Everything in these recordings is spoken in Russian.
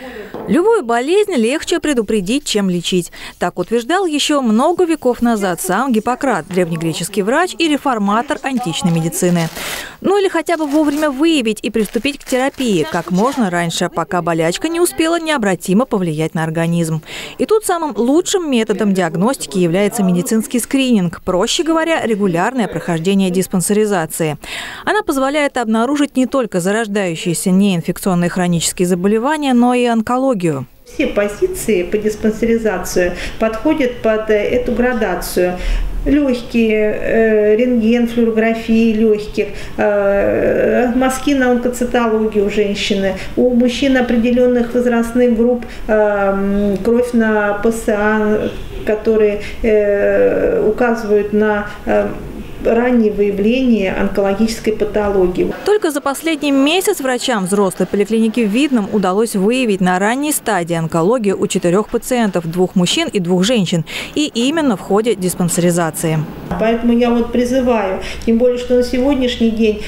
Любую болезнь легче предупредить, чем лечить. Так утверждал еще много веков назад сам Гиппократ, древнегреческий врач и реформатор античной медицины. Ну или хотя бы вовремя выявить и приступить к терапии как можно раньше, пока болячка не успела необратимо повлиять на организм. И тут самым лучшим методом диагностики является медицинский скрининг, проще говоря, регулярное прохождение диспансеризации. Она позволяет обнаружить не только зарождающиеся неинфекционные хронические заболевания, но и онкологию. Все позиции по диспансеризации подходят под эту градацию. Легкие, рентген, флюорографии легких, мазки на онкоцитологию у женщины, у мужчин определенных возрастных групп кровь на ПСА, которые указывают на раннее выявление онкологической патологии. Только за последний месяц врачам взрослой поликлиники в Видном удалось выявить на ранней стадии онкологию у 4 пациентов, 2 мужчин и 2 женщин. И именно в ходе диспансеризации. Поэтому я призываю, тем более, что на сегодняшний день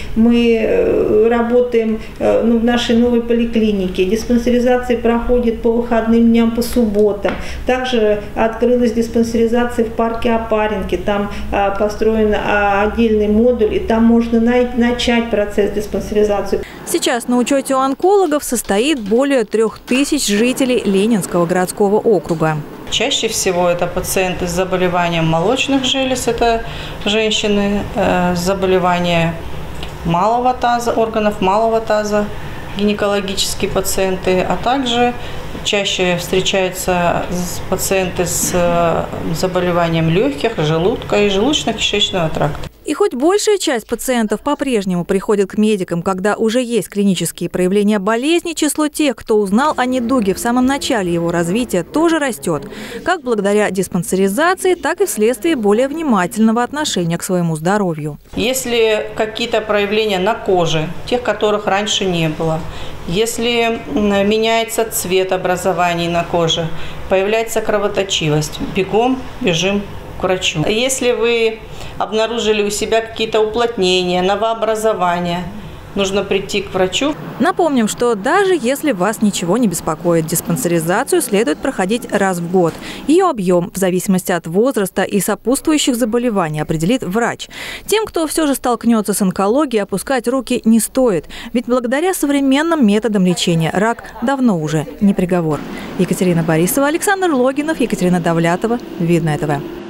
мы работаем в нашей новой поликлинике. Диспансеризация проходит по выходным дням, по субботам. Также открылась диспансеризация в парке Опаренки. Там построен отдельный модуль, и там можно начать процесс диспансеризации. Сейчас на учете у онкологов состоит более 3000 жителей Ленинского городского округа. Чаще всего это пациенты с заболеванием молочных желез, это женщины с заболеванием малого таза, органов малого таза, гинекологические пациенты, а также чаще встречаются пациенты с заболеванием легких, желудка и желудочно-кишечного тракта. И хоть большая часть пациентов по-прежнему приходит к медикам, когда уже есть клинические проявления болезни, число тех, кто узнал о недуге в самом начале его развития, тоже растет. Как благодаря диспансеризации, так и вследствие более внимательного отношения к своему здоровью. Если какие-то проявления на коже, тех, которых раньше не было, если меняется цвет образований на коже, появляется кровоточивость, бежим к врачу. Если вы обнаружили у себя какие-то уплотнения, новообразования, нужно прийти к врачу. Напомним, что даже если вас ничего не беспокоит, диспансеризацию следует проходить раз в год. Ее объем в зависимости от возраста и сопутствующих заболеваний определит врач. Тем, кто все же столкнется с онкологией, опускать руки не стоит. Ведь благодаря современным методам лечения рак давно уже не приговор. Екатерина Борисова, Александр Логинов, Екатерина Давлятова. Видное ТВ.